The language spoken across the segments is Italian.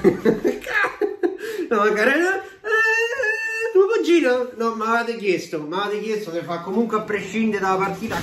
No, carina, tuo cugino? No, mi avete chiesto se fa comunque a prescindere dalla partita,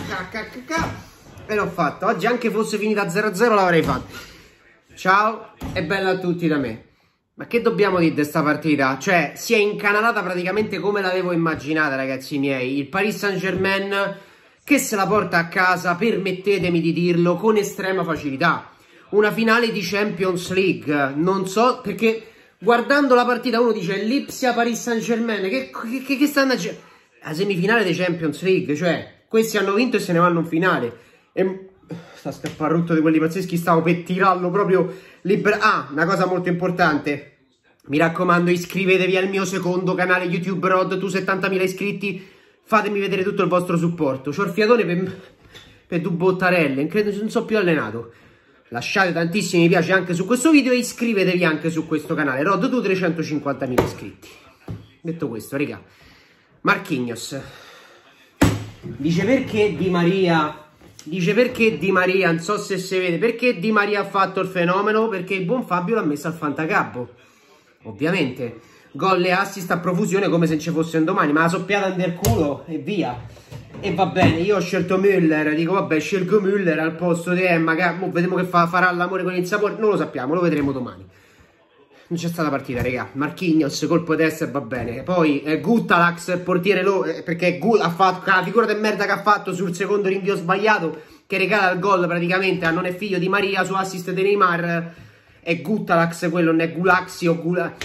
e l'ho fatto. Oggi anche fosse finita 0-0 l'avrei fatto. Ciao e bella a tutti da me. Ma che dobbiamo dire di questa partita? Cioè, si è incanalata praticamente come l'avevo immaginata, ragazzi miei. Il Paris Saint-Germain che se la porta a casa, permettetemi di dirlo, con estrema facilità. Una finale di Champions League. Non so, perché guardando la partita uno dice Lipsia Paris Saint-Germain. Che stanno a... La semifinale di Champions League, cioè, questi hanno vinto e se ne vanno in finale. E... sta scapparrutto di quelli pazzeschi, stavo per tirarlo proprio libero. Ah, una cosa molto importante. Mi raccomando, iscrivetevi al mio secondo canale YouTube, Rod, tu 70.000 iscritti. Fatemi vedere tutto il vostro supporto. C'ho il fiatone per due bottarelle. Non so più allenato. Lasciate tantissimi mi piace anche su questo video e iscrivetevi anche su questo canale. Rod, tu 350.000 iscritti. Detto questo, raga. Marquinhos. Dice perché Di Maria... non so se si vede, perché Di Maria ha fatto il fenomeno? Perché il buon Fabio l'ha messo al fantacabbo. Ovviamente. Gol e assist a profusione come se non ci fosse un domani, ma la soppiata nel culo e via. E va bene, io ho scelto Müller, dico vabbè, scelgo Müller al posto di Emma, che vediamo che farà l'amore con il sapore, non lo sappiamo, lo vedremo domani. Non c'è stata partita, raga. Marquinhos, colpo di testa e va bene. Poi Guttalax, portiere perché ha fatto la figura di merda che ha fatto sul secondo rinvio sbagliato, che regala il gol praticamente a non è figlio di Maria su assist di Neymar. È Guttalax, quello non è Gulaxi o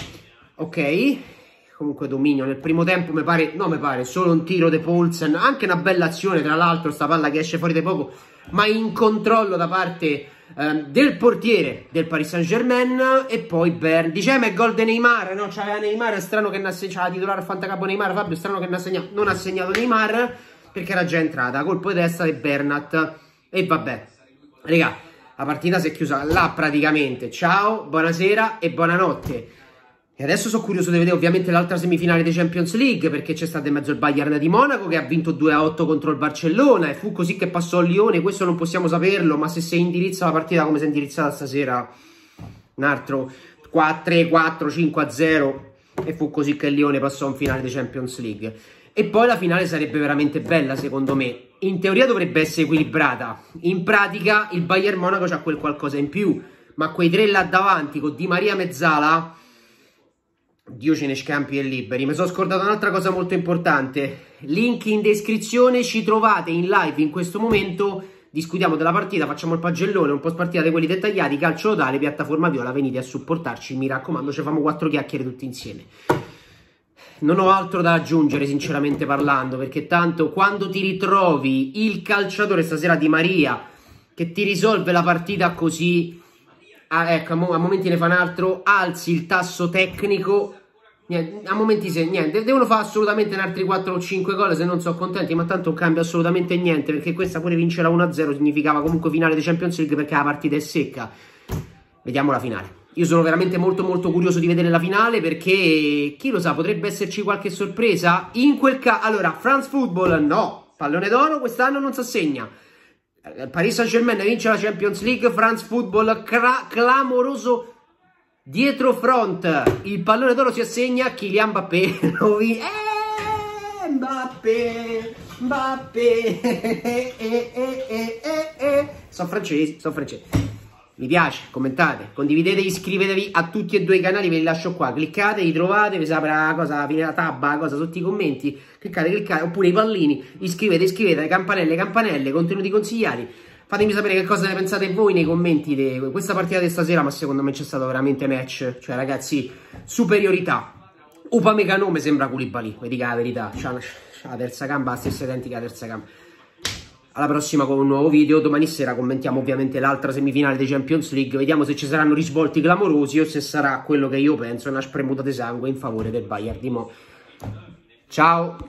ok. Comunque dominio nel primo tempo, mi pare solo un tiro di Poulsen, anche una bella azione tra l'altro, sta palla che esce fuori da poco, ma in controllo da parte del portiere del Paris Saint-Germain. E poi Bern, diciamo è gol di Neymar, no? C'aveva Neymar, è strano che c'era titolare al fantacampo Neymar, Fabio, è strano che non ha segnato Neymar, perché era già entrata, colpo di testa di Bernat. E vabbè, raga, la partita si è chiusa là praticamente. Ciao, buonasera e buonanotte. E adesso sono curioso di vedere ovviamente l'altra semifinale di Champions League, perché c'è stato in mezzo il Bayern di Monaco che ha vinto 2-8 contro il Barcellona e fu così che passò il Lione. Questo non possiamo saperlo, ma se si indirizza la partita come si è indirizzata stasera, un altro 4-3, 4-5-0, e fu così che il Lione passò in finale di Champions League. E poi la finale sarebbe veramente bella secondo me. In teoria dovrebbe essere equilibrata, in pratica il Bayern Monaco c'ha quel qualcosa in più, ma quei tre là davanti con Di Maria mezzala, Dio ce ne scampi e liberi. Mi sono scordato un'altra cosa molto importante. Link in descrizione, ci trovate in live in questo momento. Discutiamo della partita, facciamo il pagellone, un po' spartita di quelli dettagliati, calcio totale, piattaforma Viola, venite a supportarci, mi raccomando, ci facciamo 4 chiacchiere tutti insieme. Non ho altro da aggiungere sinceramente parlando, perché tanto quando ti ritrovi il calciatore stasera Di Maria che ti risolve la partita così... ecco, a momenti ne fa un altro, alzi il tasso tecnico, niente, a momenti niente, devono fare assolutamente altri 4 o 5 gol se non sono contenti, ma tanto non cambia assolutamente niente, perché questa pure vincere 1-0 significava comunque finale di Champions League, perché la partita è secca. Vediamo la finale. Io sono veramente molto curioso di vedere la finale, perché chi lo sa, potrebbe esserci qualche sorpresa in quel caso. Allora, France Football no, pallone d'oro quest'anno non si assegna. Paris Saint-Germain vince la Champions League, France Football clamoroso dietro front, il pallone d'oro si assegna a Kylian Mbappé. Mbappé. Sono francesi. Mi piace, commentate, condividete, iscrivetevi a tutti e due i canali, ve li lascio qua, cliccate, li trovate, vi si apre la cosa, la fine della tabba, la cosa sotto i commenti, cliccate, oppure i pallini, iscrivete, campanelle, contenuti consigliati, fatemi sapere che cosa ne pensate voi nei commenti di questa partita di stasera, ma secondo me c'è stato veramente match, cioè ragazzi, superiorità. Upamecano mi sembra Koulibaly, vi dica la verità, c'ha la terza gamba, la stessa identica terza gamba. Alla prossima con un nuovo video, domani sera commentiamo ovviamente l'altra semifinale dei Champions League, vediamo se ci saranno risvolti clamorosi o se sarà quello che io penso, una spremuta di sangue in favore del Bayern di Mo. Ciao!